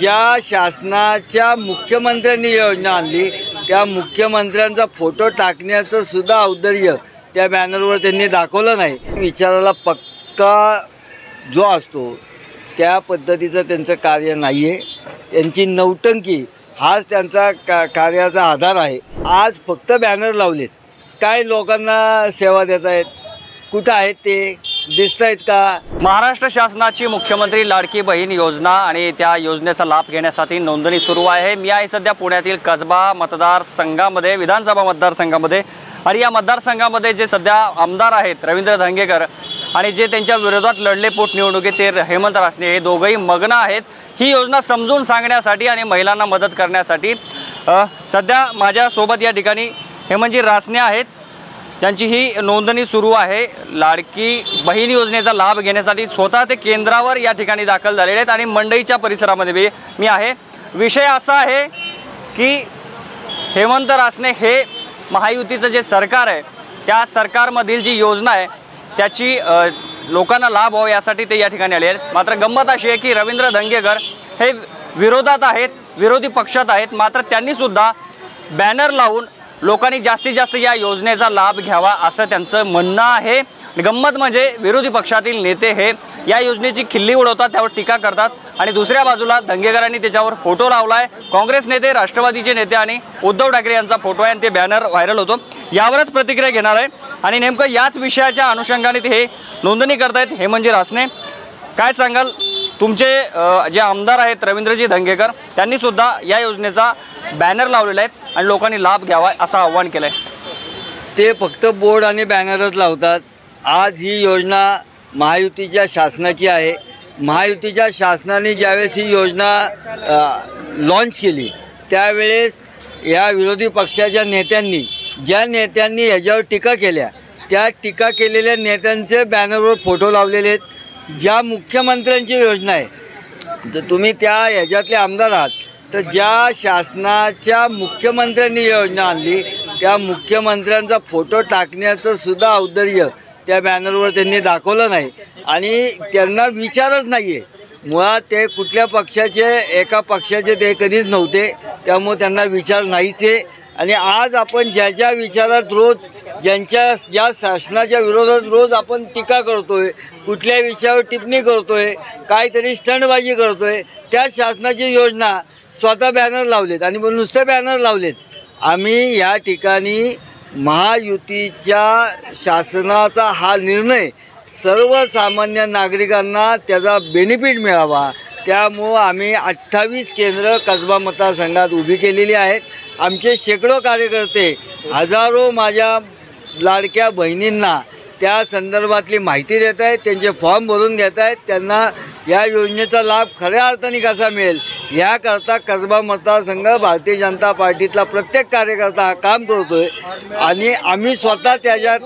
ज्या शासनाच्या मुख्यमंत्र्यांनी योजना आणली त्या मुख्यमंत्र्यांचा फोटो टाकण्याचं सुद्धा औदार्य त्या बॅनरवर त्यांनी दाखवलं नाही। विचाराला पक्का जो असतो त्या पद्धतीचं त्यांचं कार्य नाही आहे। त्यांची नौटंकी हाच त्यांचा कार्याचा आधार आहे। आज फक्त बॅनर लावलेत, काय लोकांना सेवा देत आहेत, कुठं आहेत ते दिसत आहेत का? महाराष्ट्र शासनाची मुख्यमंत्री लाडकी बहीण योजना आणि त्या योजनेचा लाभ घेण्यासाठी नोंदणी सुरू आहे। मी आहे सध्या पुण्यातील कसबा मतदारसंघामध्ये, विधानसभा मतदारसंघामध्ये, आणि या मतदारसंघामध्ये जे सध्या आमदार आहेत रवींद्र धंगेकर आणि जे त्यांच्या विरोधात लढले पोटनिवडणुकीत ते हेमंत रासने, हे दोघंही मग्न आहेत ही योजना समजून सांगण्यासाठी आणि महिलांना मदत करण्यासाठी। सध्या माझ्यासोबत या ठिकाणी हेमंतजी रासने आहेत, त्यांची ही नोंदणी सुरू आहे। लाडकी बहीण योजनेचा लाभ घेण्यासाठी स्वतः ते केंद्रावर या ठिकाणी दाखल झालेले आहेत आणि मंडईच्या परिसरामध्ये मी आहे। विषय असा आहे की हेमंत रासने हे महायुतीचं जे सरकार आहे त्या सरकारमधील जी योजना आहे त्याची लोकांना लाभ व्हावा यासाठी ते या ठिकाणी आले आहेत। मात्र गंमत अशी आहे की रवींद्र धंगेकर हे विरोधात आहेत, विरोधी पक्षात आहेत, मात्र त्यांनीसुद्धा बॅनर लावून लोकांनी जास्तीत जास्त या योजनेचा लाभ घ्यावा असं त्यांचं म्हणणं आहे। गंमत म्हणजे विरोधी पक्षातील नेते हे या योजनेची खिल्ली उडवतात, त्यावर टीका करतात आणि दुसऱ्या बाजूला धंगेकरांनी त्याच्यावर फोटो लावला आहे। काँग्रेस नेते, राष्ट्रवादीचे नेते आणि उद्धव ठाकरे यांचा फोटो आहे आणि ते बॅनर व्हायरल होतो। यावरच प्रतिक्रिया घेणार आहे आणि नेमकं याच विषयाच्या अनुषंगाने ते नोंदणी करतायत हेमंतजी रासने। काय सांगाल, तुमचे जे आमदार आहेत रवींद्रजी धंगेकर त्यांनी सुद्धा या योजनेचा बॅनर लावलेला आहे आणि लोकांनी लाभ घ्यावा असं आव्हान केलं आहे। ते फक्त बोर्ड आणि बॅनरच लावतात। आज ही योजना महायुतीच्या शासनाची आहे। महायुतीच्या शासनाने ज्यावेळेस ही योजना लॉन्च केली त्यावेळेस या विरोधी पक्षाच्या नेत्यांनी, ज्या नेत्यांनी ह्याच्यावर टीका केल्या त्या टीका केलेल्या नेत्यांचे बॅनरवर फोटो लावलेले आहेत। ज्या मुख्यमंत्र्यांची योजना आहे, जर तुम्ही त्या ह्याच्यातले आमदार आहात तर ज्या शासनाच्या मुख्यमंत्र्यांनी योजना आणली त्या मुख्यमंत्र्यांचा फोटो टाकण्याचं सुद्धा औदार्य त्या बॅनरवर त्यांनी दाखवलं नाही आणि त्यांना विचारच नाही आहे। मुळात ते कुठल्या पक्षाचे, एका पक्षाचे ते कधीच नव्हते, त्यामुळे त्यांना विचार नाहीच आहे। आणि आज आपण ज्या विचारात रोज ज्या शासनाच्या विरोधात रोज आपण टीका करतोय, कुठल्या विषयावर टिप्पणी करतोय, काहीतरी स्टंटबाजी करतोय, त्या शासनाची योजना स्वतः बॅनर लावलेत आणि नुसते बॅनर लावलेत। आम्ही या ठिकाणी महायुतीच्या शासनाचा हा निर्णय सर्वसामान्य नागरिकांना त्याचा बेनिफिट मिळावा त्यामुळं आम्ही 28 केंद्र कसबा मतदारसंघात उभी केलेली आहेत। आमचे शेकडो कार्यकर्ते, हजारो माझ्या लाडक्या बहिणींना त्या संदर्भातली माहिती देत आहेत, त्यांचे फॉर्म भरून घेत आहेत, त्यांना या योजनेचा लाभ खऱ्या अर्थाने कसा मिळेल याकरता कसबा मतदारसंघ भारतीय जनता पार्टीतला प्रत्येक कार्यकर्ता काम करतो आहे। आणि आम्ही स्वतः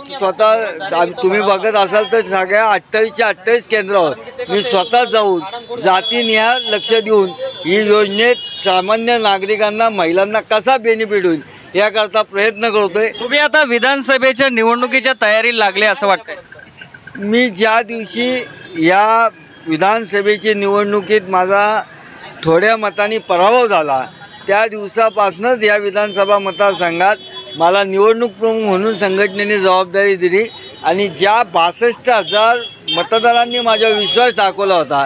तुम्ही बघत असाल तर सगळ्या 28च्या 28 केंद्रावर मी स्वतः जाऊन जातीनिहाय लक्ष देऊन ही योजनेत सामान्य नागरिकांना, महिलांना कसा बेनिफिट होईल याकरता प्रयत्न करतोय। तुम्ही आता विधानसभेच्या निवडणुकीच्या तयारीला लागले असं वाटतंय? मी ज्या दिवशी या विधानसभेची निवडणुकीत माझा थोड्या मतांनी पराभव झाला त्या दिवसापासूनच या विधानसभा मतदारसंघात मला निवडणूक प्रमुख म्हणून संघटनेने जबाबदारी दिली आणि ज्या 62,000 मतदारांनी माझ्यावर विश्वास दाखवला होता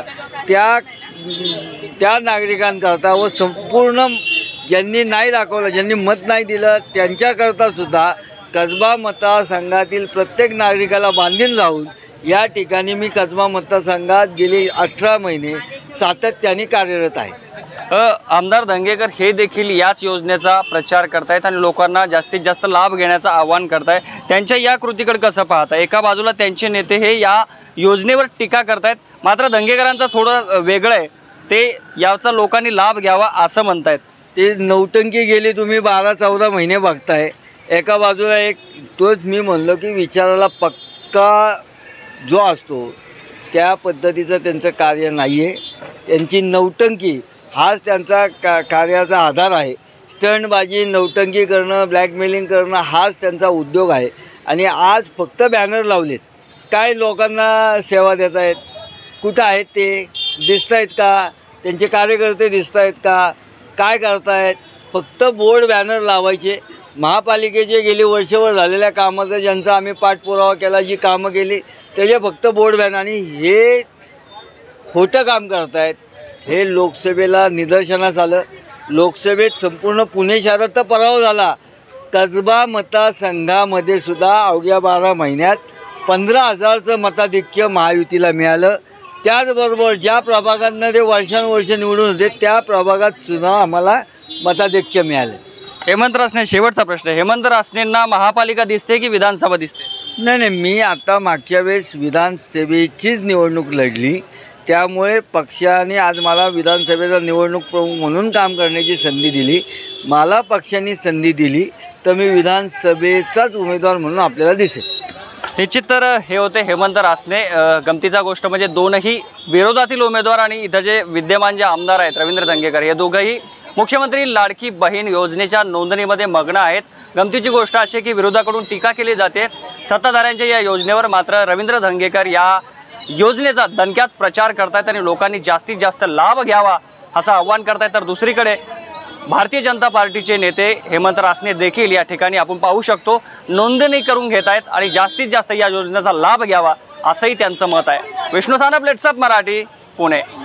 त्या नागरिकांकरता व संपूर्ण ज्यांनी नाही दाखवलं, ज्यांनी मत नाही दिलं त्यांच्याकरता सुद्धा कसबा मतदारसंघातील प्रत्येक नागरिकाला बांधील राहून या ठिकाणी मी कसबा मतदारसंघात गेली 18 महिने सातत्याने कार्यरत आहे। आमदार धंगेकर हे देखील याच योजनेचा प्रचार करतायत आणि लोकांना जास्तीत जास्त लाभ घेण्याचं आवाहन करताय। त्यांच्या या कृतीकडे कसं पाहताय? एका बाजूला त्यांचे नेते हे या योजनेवर टीका करतायत, मात्र धंगेकरांचं थोडं वेगळं आहे, ते याचा लोकांनी लाभ घ्यावा असं म्हणतायत। ते नौटंकी गेली तुम्ही 12-14 महिने बघताय। एका बाजूला तोच मी म्हणलो की विचाराला पक्का जो असतो त्या पद्धतीचं त्यांचं कार्य नाही आहे। त्यांची नौटंकी हाच त्यांचा कार्याचा आधार आहे। स्टंटबाजी, नौटंकी करणं, ब्लॅकमेलिंग करणं हाच त्यांचा उद्योग आहे आणि आज फक्त बॅनर लावलेत, काय लोकांना सेवा देत आहेत, कुठं आहेत ते दिसत आहेत का? त्यांचे कार्यकर्ते दिसत आहेत का, काय करतायत? फक्त बोर्ड बॅनर लावायचे. महापालिकेचे गेली वर्षभर झालेल्या कामाचा ज्यांचा आम्ही पाठपुरावा केला, जी कामं केली त्याचे फक्त बोर्ड बॅनर, आणि हे खोटं काम करतायत. हे लोकसभेला निदर्शनास आलं. लोकसभेत संपूर्ण पुणे शहरात तर पराभव झाला. कसबा मतदारसंघामध्ये सुद्धा अवघ्या 12 महिन्यात 15,000चं मताधिक्य महायुतीला मिळालं. त्याचबरोबर ज्या प्रभागांना ते वर्षानुवर्ष निवडून होते त्या प्रभागात सुद्धा आम्हाला मताधिक्य मिळालं. हेमंत रासने, शेवटचा प्रश्न, हेमंत रासनेंना महापालिका दिसते की विधानसभा दिसते? नाही, मी आता मागच्या वेळेस विधानसभेचीच निवडणूक लढली, त्यामुळे पक्षाने आज मला विधानसभेचा निवडणूक प्रमुख म्हणून काम करण्याची संधी दिली. मला पक्षाने संधी दिली तर मी विधानसभेचाच उमेदवार म्हणून आपल्याला दिसेल. निश्चित तर हे होते हेमंत रासने. गमतीचा गोष्ट म्हणजे दोनही विरोधातील उमेदवार आणि इथं जे विद्यमान जे आमदार आहेत रवींद्र धंगेकर, हे दोघंही मुख्यमंत्री लाडकी बहीण योजनेच्या नोंदणीमध्ये मग्न आहेत. गमतीची गोष्ट अशी आहे की विरोधाकडून टीका केली जाते सत्ताधाऱ्यांच्या या योजनेवर, मात्र रवींद्र धंगेकर या योजनेचा दणक्यात प्रचार करतायत आणि लोकांनी जास्तीत जास्त लाभ घ्यावा असं आव्हान करतायत. तर दुसरीकडे भारतीय जनता पार्टीचे नेते हेमंत रासने देखील या ठिकाणी आपण पाहू शकतो नोंदणी करून घेत आहेत आणि जास्तीत जास्त या योजनेचा लाभ घ्यावा असंही त्यांचं मत आहे. विष्णू सानप, लेट्सअप मराठी, पुणे.